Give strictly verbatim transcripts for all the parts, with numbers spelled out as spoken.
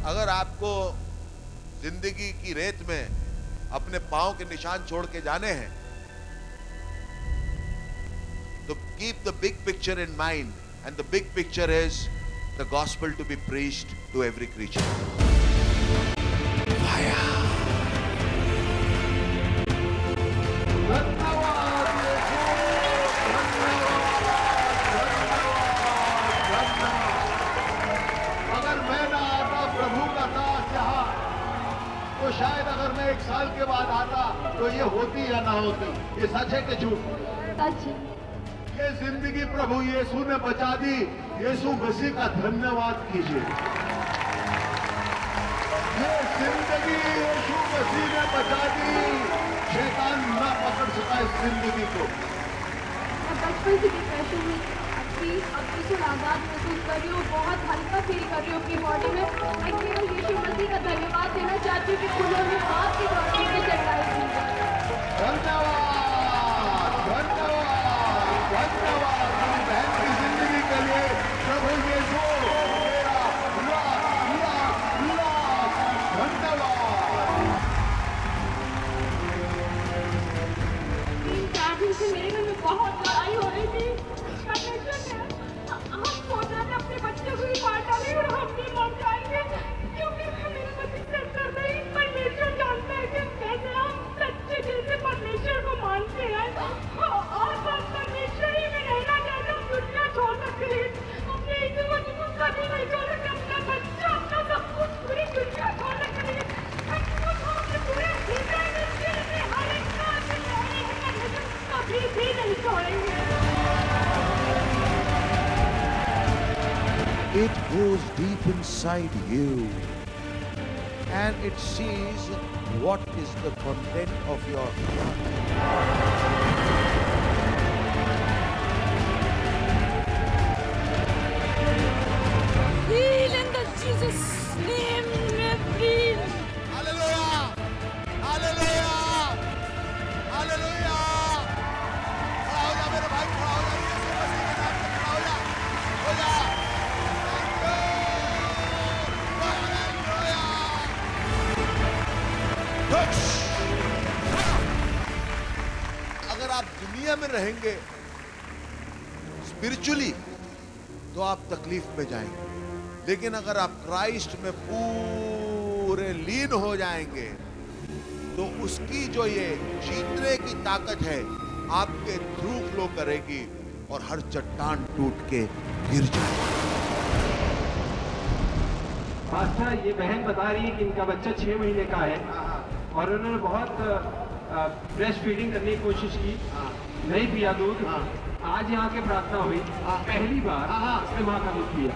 अगर आपको जिंदगी की रेत में अपने पांव के निशान छोड़ के जाने हैं, तो keep the big picture in mind, and the big picture is the gospel to be preached to every creature. Fire. तो शायद अगर मैं एक साल के बाद आता तो ये होती या ना होती। ये सच है कि झूठ? सच। ये जिंदगी प्रभु यीशु ने बचा दी। यीशु मसीह का धन्यवाद कीजिए। ये जिंदगी यीशु मसीह ने बचा दी। शैतान ना पकड़ सका इस जिंदगी को। मैं बचपन से डिप्रेशन में थी, अब बिल्कुल आजाद महसूस कर रही हूँ, बहुत हल्का फील कर रही हूँ अपनी बॉडी में। मैं केवल यीशु मसीह का धन्यवाद देना चाहती हूँ कि उन्होंने आपकी बॉडी में चढ़ाई थी। धन्यवाद, धन्यवाद, धन्यवाद मेरी बहन की जिंदगी के लिए प्रभु यीशु मेरा लाख लाख लाख धन्यवाद। तीन चार दिन से मेरे घर में बहुत लड़ाई हो रही थी। हम सोच रहे थे अपने बच्चे को ही मार डालेंगे और हम भी मर जाएंगे, क्योंकि मेरे बच्चे सेट कर रही। परमेश्वर जानता है कि कैसे हम सच्चे दिल से परमेश्वर को मानते हैं और बस परमेश्वर ही में रहना चाहते। हम दुनिया छोड़ सकते हैं, अपने यीशु मसीह को कभी नहीं छोड़ सकते। अपना बच्चा, अपना सब कुछ, पूरी दुनिया छोड़ सकते हैं। पूरे हृदय में हर एक कभी भी नहीं छोड़ेंगे। It goes deep inside you and it sees what is the content of your heart. Heal in the Jesus name, heal. Hallelujah! Hallelujah! Hallelujah! खड़ा हो जा मेरे भाई, खड़ा हो जा, यीशु मसीह के नाम से खड़ा हो जा, हो जा। अगर आप दुनिया में रहेंगे स्पिरिचुअली तो आप तकलीफ में जाएंगे, लेकिन अगर आप क्राइस्ट में पूरे लीन हो जाएंगे तो उसकी जो ये जीतने की ताकत है आपके थ्रू फ्लो करेगी और हर चट्टान टूट के गिर जाएगी। पास्टर, ये बहन बता रही है कि इनका बच्चा छह महीने का है और उन्होंने बहुत ब्रेस्ट फीडिंग करने की कोशिश की, नहीं पिया दूध। आज यहाँ के प्रार्थना हुई, पहली बार उसने माँ का दूध पिया।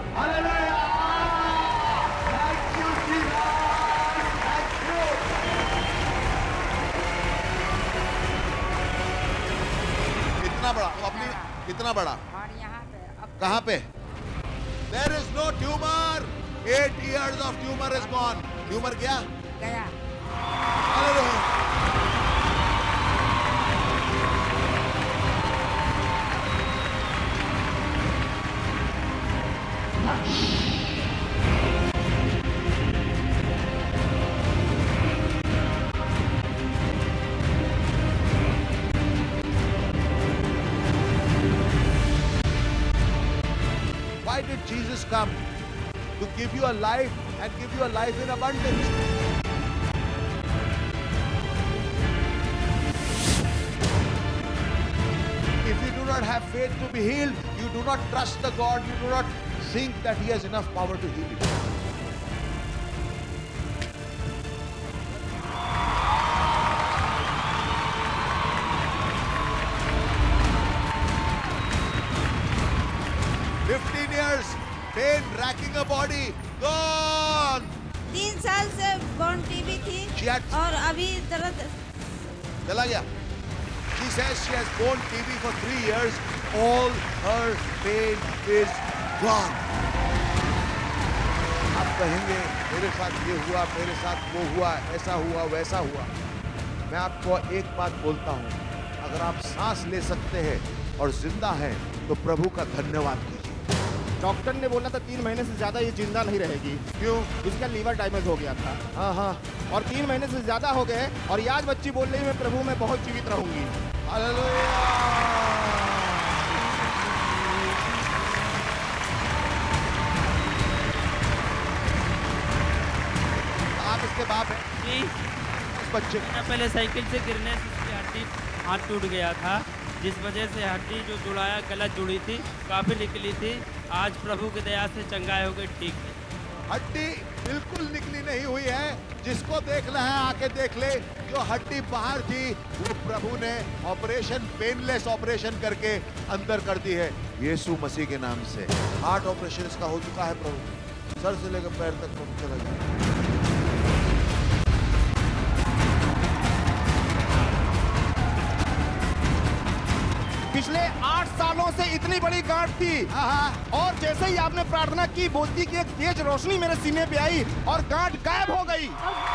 कितना बड़ा अपनी कितना बड़ा और यहाँ पे कहाँ पे? There is no tumor. Eight years of tumor is gone. Tumor गया? गया। Hallelujah. Why did Jesus come? To give you a life and give you a life in abundance. If you do not have faith to be healed, you do not trust the God, you do not think that He has enough power to heal you. Fifteen years, pain racking a body, gone. तीन साल से bone TB थी She had, और अभी दर्द चला गया. She says she has borne T B for three years. All her pain is gone. आप कहेंगे मेरे साथ ये हुआ, मेरे साथ वो हुआ, ऐसा हुआ, वैसा हुआ. मैं आपको एक बात बोलता हूँ, अगर आप सांस ले सकते हैं और जिंदा हैं तो प्रभु का धन्यवाद कीजिए. डॉक्टर ने बोला था तीन महीने से ज़्यादा ये जिंदा नहीं रहेगी। क्यों? इसका लीवर डैमेज हो गया था। हाँ हाँ। और तीन महीने से ज़्यादा हो गए और ये आज बच्ची बोल रही है मैं प्रभु में बहुत जीवित रहूंगी। हालेलुया। आप इसके बाप हैं? जी। इस बच्चे महीना पहले साइकिल से गिरने से उसकी हड्डी हाथ टूट गया था, जिस वजह से हड्डी जो जुड़ाया गलत जुड़ी थी, काफ़ी निकली थी। आज प्रभु की दया से चंगाई हो गई, ठीक है। हड्डी बिल्कुल निकली नहीं हुई है। जिसको देखना है आके देख ले। जो हड्डी बाहर थी वो प्रभु ने ऑपरेशन, पेनलेस ऑपरेशन करके अंदर कर दी है यीशु मसीह के नाम से। हार्ट ऑपरेशन इसका हो चुका है प्रभु, सर से लेकर पैर तक प्रभु चला गया। पिछले आठ सालों से इतनी बड़ी गांठ थी और जैसे ही आपने प्रार्थना की बोलती कि एक तेज रोशनी मेरे सीने पे आई और गांठ गायब हो गई।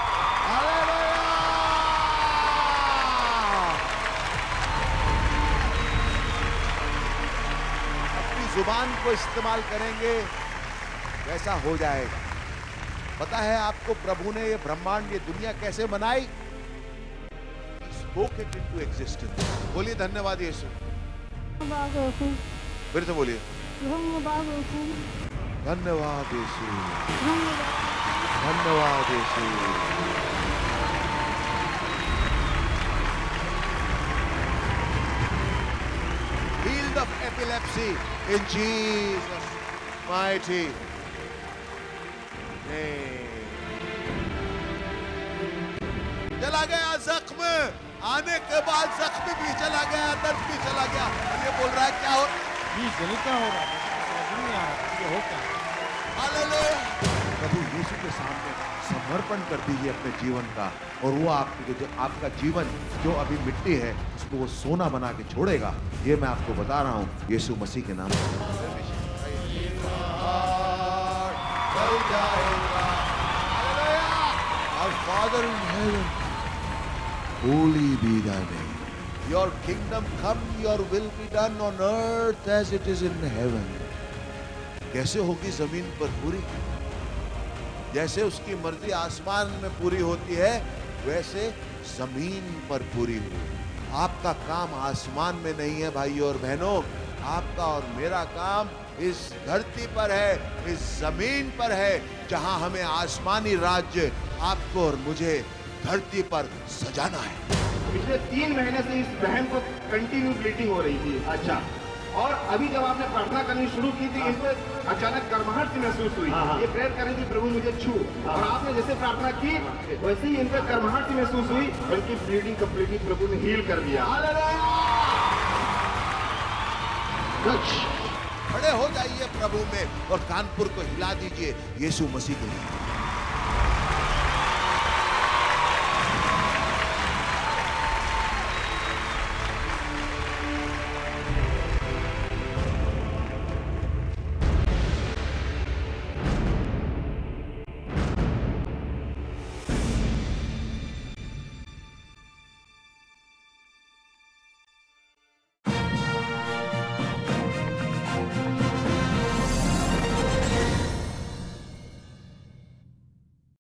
अपनी जुबान को इस्तेमाल करेंगे वैसा हो जाएगा। पता है आपको प्रभु ने ये ब्रह्मांड, ये दुनिया कैसे बनाई? Spoke it into existence। बोलिए धन्यवाद यीशु। फिर से बोलिए धन्यवाद यीशु, धन्यवाद यीशु। Heal the epilepsy in Jesus mighty name। चला गया जख्म, आने के बाद जख्म भी चला गया, दर्द भी चला गया। ये बोल रहा है क्या हो? क्या हो रहा है? समझ नहीं आ रहा ये हो क्या? हालेलुया। प्रभु यीशु के सामने समर्पण कर दीजिए अपने जीवन का और वो आपके जो आपका जीवन जो अभी मिट्टी है उसको वो सोना बना के छोड़ेगा। ये मैं आपको बता रहा हूँ यीशु मसीह के नाम से। Our Father in heaven, holy be thy name. Your kingdom come, your will be done on earth as it is in heaven। कैसे होगी जमीन पर पूरी? जैसे उसकी मर्जी आसमान में पूरी होती है वैसे जमीन पर पूरी हो। आपका काम आसमान में नहीं है भाइयों और बहनों, आपका और मेरा काम इस धरती पर है, इस जमीन पर है, जहां हमें आसमानी राज्य आपको और मुझे धरती पर सजाना है। पिछले तीन महीने से इस बहन को कंटिन्यू ब्लीडिंग हो रही थी। अच्छा, और अभी जब आपने प्रार्थना करनी शुरू की थी इनको अचानक गर्माहट सी महसूस हुई। ये प्रेयर कर रही थी प्रभु मुझे छू, और आपने जैसे प्रार्थना की वैसे ही इनको गर्माहट सी महसूस हुई, बल्कि ब्लीडिंग कंप्लीटली प्रभु ने हील कर दिया। खड़े हो जाइए प्रभु में और कानपुर को हिला दीजिए यीशु मसीह के लिए।